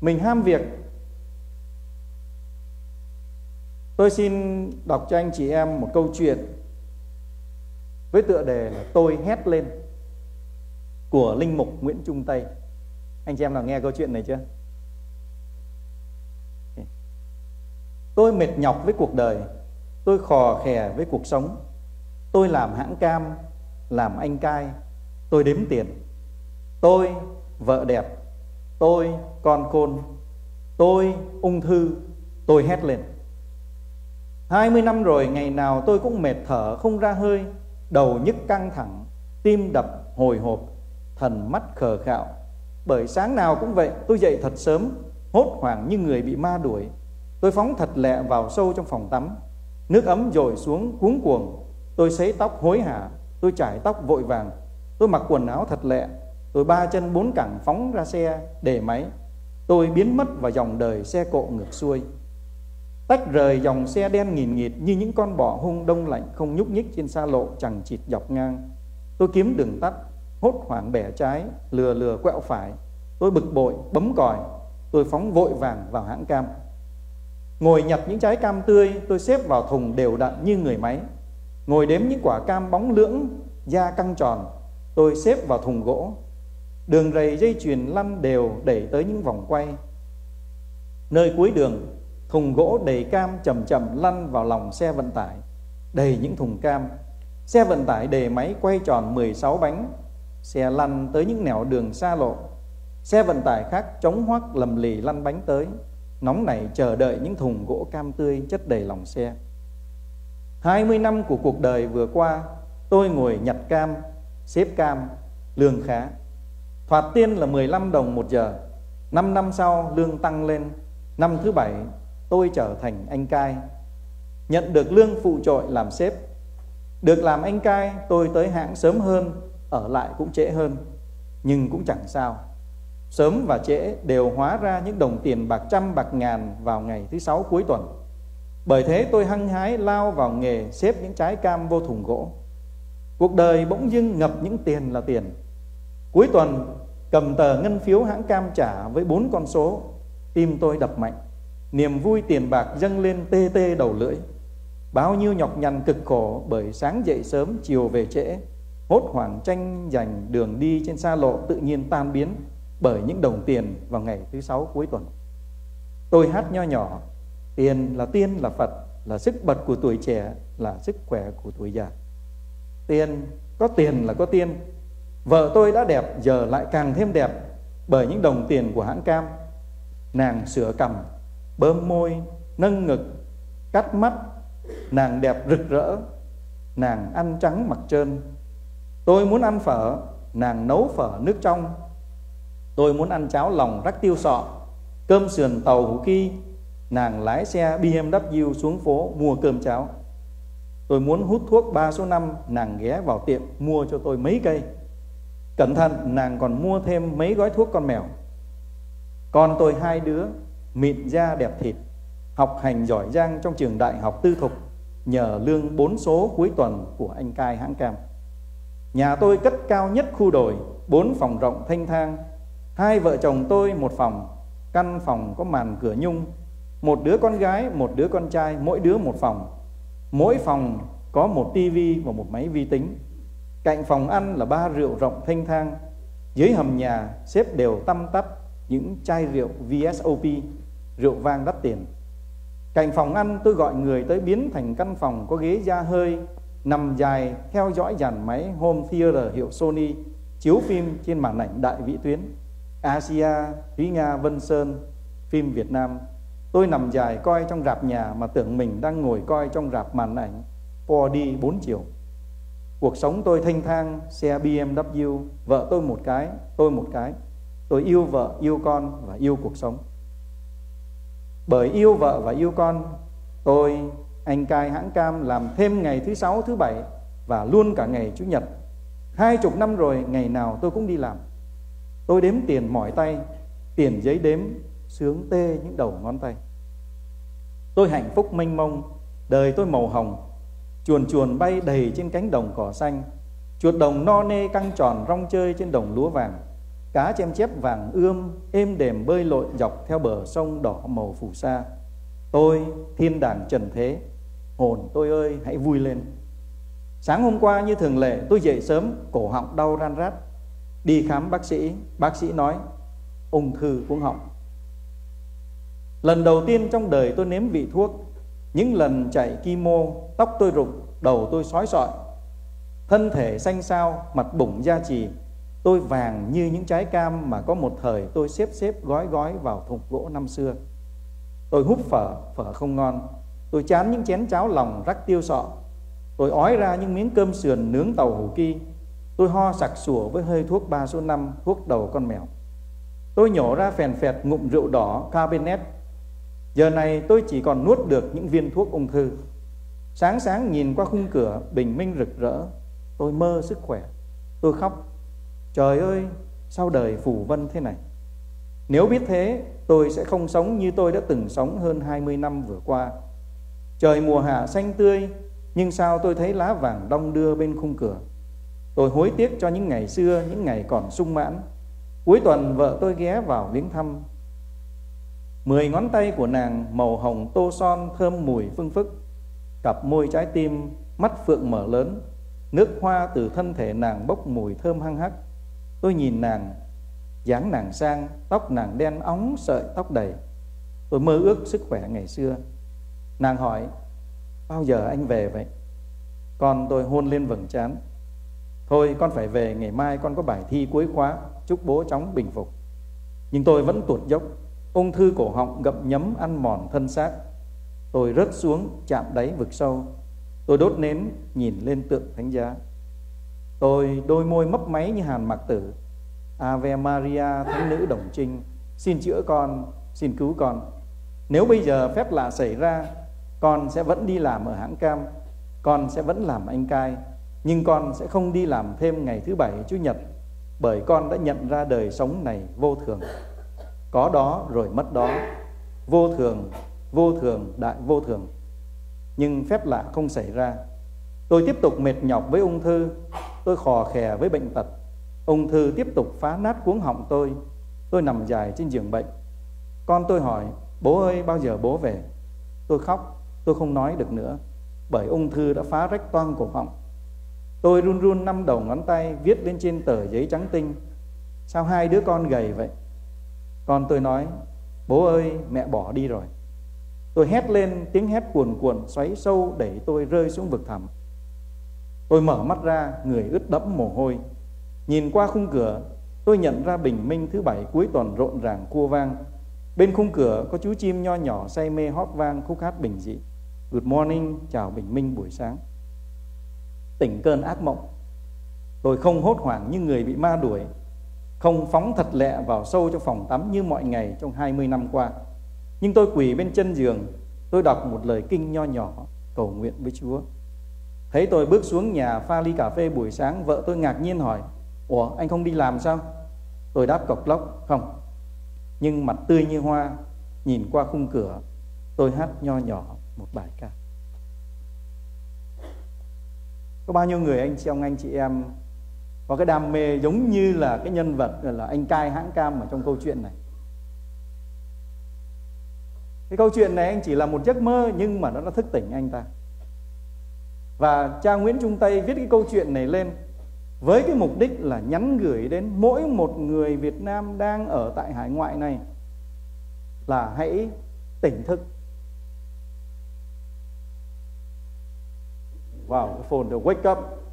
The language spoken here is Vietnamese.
Mình ham việc. Tôi xin đọc cho anh chị em một câu chuyện với tựa đề là Tôi Hét Lên của Linh Mục Nguyễn Trung Tây. Anh chị em nào nghe câu chuyện này chưa? Tôi mệt nhọc với cuộc đời, tôi khò khè với cuộc sống. Tôi làm hãng cam, làm anh cai, tôi đếm tiền. Tôi vợ đẹp, tôi con khôn, tôi ung thư, tôi hét lên. 20 năm rồi, ngày nào tôi cũng mệt thở không ra hơi, đầu nhức căng thẳng, tim đập hồi hộp, thần mắt khờ khạo. Bởi sáng nào cũng vậy, tôi dậy thật sớm, hốt hoảng như người bị ma đuổi. Tôi phóng thật lẹ vào sâu trong phòng tắm, nước ấm dội xuống cuống cuồng. Tôi sấy tóc hối hả, tôi chải tóc vội vàng, tôi mặc quần áo thật lẹ. Tôi 3 chân 4 cẳng phóng ra xe để máy. Tôi biến mất vào dòng đời xe cộ ngược xuôi, tách rời dòng xe đen nghìn nghịt như những con bọ hung đông lạnh không nhúc nhích trên xa lộ chằng chịt dọc ngang. Tôi kiếm đường tắt, hốt hoảng bẻ trái, lừa lừa quẹo phải. Tôi bực bội bấm còi, tôi phóng vội vàng vào hãng cam. Ngồi nhặt những trái cam tươi, tôi xếp vào thùng đều đặn như người máy. Ngồi đếm những quả cam bóng lưỡng, da căng tròn, tôi xếp vào thùng gỗ. Đường rầy dây chuyền lăn đều đẩy tới những vòng quay. Nơi cuối đường, thùng gỗ đầy cam chậm chậm lăn vào lòng xe vận tải đầy những thùng cam. Xe vận tải đề máy quay tròn 16 bánh. Xe lăn tới những nẻo đường xa lộ. Xe vận tải khác chống hoắc lầm lì lăn bánh tới, nóng nảy chờ đợi những thùng gỗ cam tươi chất đầy lòng xe. 20 năm của cuộc đời vừa qua, tôi ngồi nhặt cam, xếp cam, lương khá. Thoạt tiên là 15 đồng một giờ. 5 năm sau lương tăng lên. Năm thứ 7 tôi trở thành anh cai, nhận được lương phụ trội làm sếp. Được làm anh cai, tôi tới hãng sớm hơn, ở lại cũng trễ hơn. Nhưng cũng chẳng sao, sớm và trễ đều hóa ra những đồng tiền bạc trăm bạc ngàn vào ngày thứ 6 cuối tuần. Bởi thế tôi hăng hái lao vào nghề xếp những trái cam vô thùng gỗ. Cuộc đời bỗng dưng ngập những tiền là tiền. Cuối tuần cầm tờ ngân phiếu hãng cam trả với 4 con số, tim tôi đập mạnh. Niềm vui tiền bạc dâng lên tê tê đầu lưỡi. Bao nhiêu nhọc nhằn cực khổ bởi sáng dậy sớm chiều về trễ, hốt hoảng tranh giành đường đi trên xa lộ tự nhiên tan biến bởi những đồng tiền vào ngày thứ 6 cuối tuần. Tôi hát nho nhỏ: tiền là tiên là Phật, là sức bật của tuổi trẻ, là sức khỏe của tuổi già. Tiền là có tiên. Vợ tôi đã đẹp, giờ lại càng thêm đẹp bởi những đồng tiền của hãng cam. Nàng sửa cằm, bơm môi, nâng ngực, cắt mắt. Nàng đẹp rực rỡ. Nàng ăn trắng mặc trơn. Tôi muốn ăn phở, nàng nấu phở nước trong. Tôi muốn ăn cháo lòng rắc tiêu sọ, cơm sườn tàu hủ ki. Nàng lái xe BMW xuống phố mua cơm cháo. Tôi muốn hút thuốc 3 số 5, nàng ghé vào tiệm mua cho tôi mấy cây. Cẩn thận, nàng còn mua thêm mấy gói thuốc con mèo. Con tôi 2 đứa, mịn da đẹp thịt, học hành giỏi giang trong trường đại học tư thục nhờ lương 4 số cuối tuần của anh cai hãng cam. Nhà tôi cất cao nhất khu đồi, 4 phòng rộng thanh thang. 2 vợ chồng tôi một phòng, căn phòng có màn cửa nhung. 1 đứa con gái, 1 đứa con trai, mỗi đứa một phòng. Mỗi phòng có 1 tivi và 1 máy vi tính. Cạnh phòng ăn là 3 rượu rộng thanh thang. Dưới hầm nhà xếp đều tăm tắp những chai rượu VSOP, rượu vang đắt tiền. Cạnh phòng ăn tôi gọi người tới biến thành căn phòng có ghế da hơi, nằm dài theo dõi dàn máy home theater hiệu Sony, chiếu phim trên màn ảnh đại vĩ tuyến Asia, Thúy Nga, Vân Sơn, phim Việt Nam. Tôi nằm dài coi trong rạp nhà mà tưởng mình đang ngồi coi trong rạp màn ảnh 4D 4 chiều. Cuộc sống tôi thanh thang, xe BMW, vợ tôi một cái, tôi một cái. Tôi yêu vợ, yêu con và yêu cuộc sống. Bởi yêu vợ và yêu con, tôi, anh cai hãng cam, làm thêm ngày thứ 6, thứ 7 và luôn cả ngày Chủ nhật. 20 năm rồi, ngày nào tôi cũng đi làm. Tôi đếm tiền mỏi tay, tiền giấy đếm sướng tê những đầu ngón tay. Tôi hạnh phúc mênh mông, đời tôi màu hồng. Chuồn chuồn bay đầy trên cánh đồng cỏ xanh, chuột đồng no nê căng tròn rong chơi trên đồng lúa vàng. Cá chem chép vàng ươm êm đềm bơi lội dọc theo bờ sông đỏ màu phù sa. Tôi thiên đàng trần thế, hồn tôi ơi hãy vui lên. Sáng hôm qua như thường lệ tôi dậy sớm, cổ họng đau ran rát. Đi khám bác sĩ nói ung thư cuống họng. Lần đầu tiên trong đời tôi nếm vị thuốc. Những lần chạy chemo, tóc tôi rụng, đầu tôi xói xọi, thân thể xanh xao, mặt bụng da chì. Tôi vàng như những trái cam mà có một thời tôi xếp gói vào thùng gỗ năm xưa. Tôi húp phở không ngon. Tôi chán những chén cháo lòng rắc tiêu sọ. Tôi ói ra những miếng cơm sườn nướng tàu hủ ki. Tôi ho sặc sủa với hơi thuốc 3 số 5, thuốc đầu con mèo. Tôi nhổ ra phèn phẹt ngụm rượu đỏ Cabernet. Giờ này tôi chỉ còn nuốt được những viên thuốc ung thư. Sáng nhìn qua khung cửa bình minh rực rỡ, tôi mơ sức khỏe. Tôi khóc, trời ơi, sao đời phù vân thế này. Nếu biết thế, tôi sẽ không sống như tôi đã từng sống hơn 20 năm vừa qua. Trời mùa hạ xanh tươi, nhưng sao tôi thấy lá vàng đong đưa bên khung cửa. Tôi hối tiếc cho những ngày xưa, những ngày còn sung mãn. Cuối tuần vợ tôi ghé vào viếng thăm. 10 ngón tay của nàng màu hồng tô son thơm mùi phưng phức. Cặp môi trái tim, mắt phượng mở lớn. Nước hoa từ thân thể nàng bốc mùi thơm hăng hắc. Tôi nhìn nàng, dáng nàng sang, tóc nàng đen óng, sợi tóc đầy. Tôi mơ ước sức khỏe ngày xưa. Nàng hỏi, bao giờ anh về vậy? Con tôi hôn lên vầng trán. Thôi con phải về, ngày mai con có bài thi cuối khóa, chúc bố chóng bình phục. Nhưng tôi vẫn tuột dốc. Ung thư cổ họng gặm nhấm ăn mòn thân xác. Tôi rớt xuống chạm đáy vực sâu. Tôi đốt nến nhìn lên tượng thánh giá. Tôi đôi môi mấp máy như Hàn Mạc Tử. Ave Maria, thánh nữ đồng trinh, xin chữa con, xin cứu con. Nếu bây giờ phép lạ xảy ra, con sẽ vẫn đi làm ở hãng cam, con sẽ vẫn làm anh cai, nhưng con sẽ không đi làm thêm ngày thứ Bảy Chủ nhật, bởi con đã nhận ra đời sống này vô thường. Có đó rồi mất đó, vô thường, đại vô thường. Nhưng phép lạ không xảy ra. Tôi tiếp tục mệt nhọc với ung thư. Tôi khò khè với bệnh tật. Ung thư tiếp tục phá nát cuống họng tôi. Tôi nằm dài trên giường bệnh. Con tôi hỏi, bố ơi bao giờ bố về? Tôi khóc, tôi không nói được nữa, bởi ung thư đã phá rách toang cổ họng. Tôi run run 5 đầu ngón tay viết lên trên tờ giấy trắng tinh, sao hai đứa con gầy vậy? Con tôi nói, bố ơi mẹ bỏ đi rồi. Tôi hét lên, tiếng hét cuồn cuộn xoáy sâu đẩy tôi rơi xuống vực thẳm. Tôi mở mắt ra, người ướt đẫm mồ hôi. Nhìn qua khung cửa, tôi nhận ra bình minh thứ Bảy cuối tuần rộn ràng cua vang. Bên khung cửa có chú chim nho nhỏ say mê hót vang khúc hát bình dị. Good morning, chào bình minh buổi sáng. Tỉnh cơn ác mộng, tôi không hốt hoảng như người bị ma đuổi, không phóng thật lẹ vào sâu trong phòng tắm như mọi ngày trong 20 năm qua. Nhưng tôi quỳ bên chân giường, tôi đọc một lời kinh nho nhỏ, cầu nguyện với Chúa. Thấy tôi bước xuống nhà pha ly cà phê buổi sáng, vợ tôi ngạc nhiên hỏi, ủa anh không đi làm sao? Tôi đáp cộc lốc, không. Nhưng mặt tươi như hoa, nhìn qua khung cửa, tôi hát nho nhỏ một bài ca. Có bao nhiêu người trong anh chị em có cái đam mê giống như là cái nhân vật là anh cai hãng cam ở trong câu chuyện này? Cái câu chuyện này anh chỉ là một giấc mơ, nhưng mà nó đã thức tỉnh anh ta. Và cha Nguyễn Trung Tây viết cái câu chuyện này lên với cái mục đích là nhắn gửi đến mỗi một người Việt Nam đang ở tại hải ngoại này là hãy tỉnh thức. Wow, the phone, the wake up.